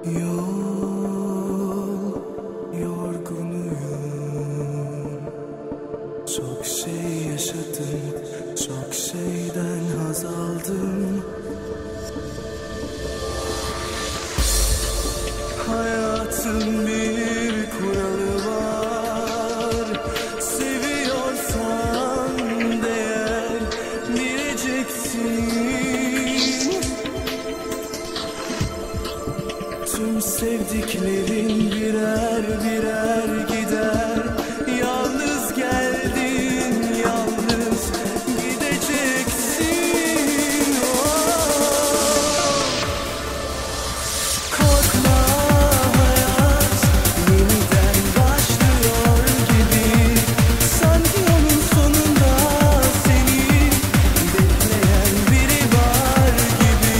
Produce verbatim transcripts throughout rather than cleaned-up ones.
Yol yorgunuyum. Çok şey yaşadım, çok şeyden haz aldım. Hayatın bir kuralı var. Seviyorsan değer bileceksin. Tüm sevdiklerin birer birer gider. Yalnız geldin, yalnız gideceksin. Oh. Korkma, hayat yeniden başlıyor gibi. Sanki yolun sonunda seni bekleyen biri var gibi.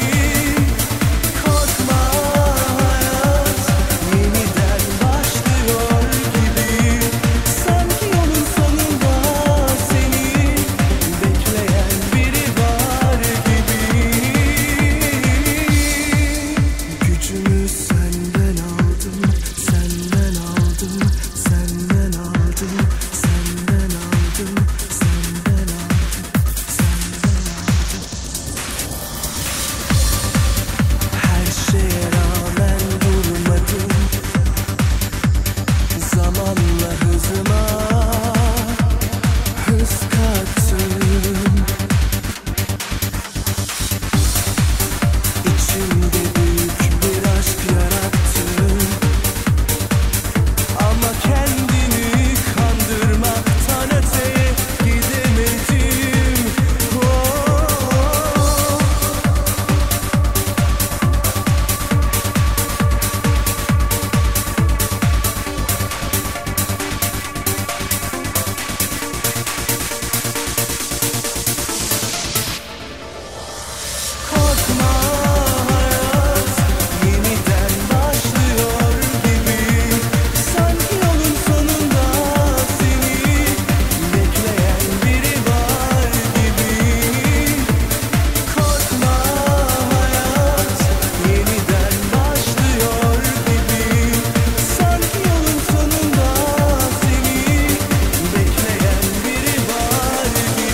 Korkma, hayat yeniden başlıyor gibi. Sanki yolun sonunda seni bekleyen biri var gibi. Gücümü senden aldım, senden aldım, senden aldım, senden aldım, senden aldım, senden aldım. Her şeye rağmen durmadım. Zamanla hızıma hız kattım. İçimde büyük bir aşk yarattım. Ama kendini kandırmaktan öteye gidemedim. Oh. Korkma, hayat yeniden başlıyor gibi. Sanki yolun sonunda seni bekleyen biri var gibi. Korkma, hayat yeniden başlıyor gibi. Sanki yolun sonunda seni bekleyen biri var gibi.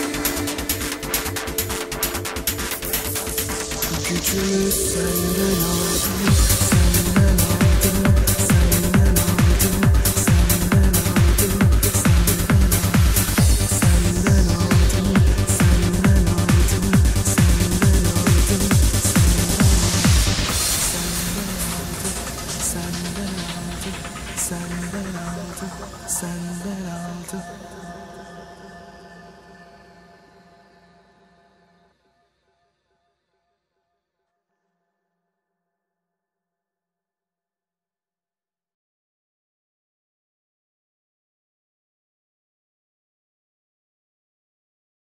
Gücümü senden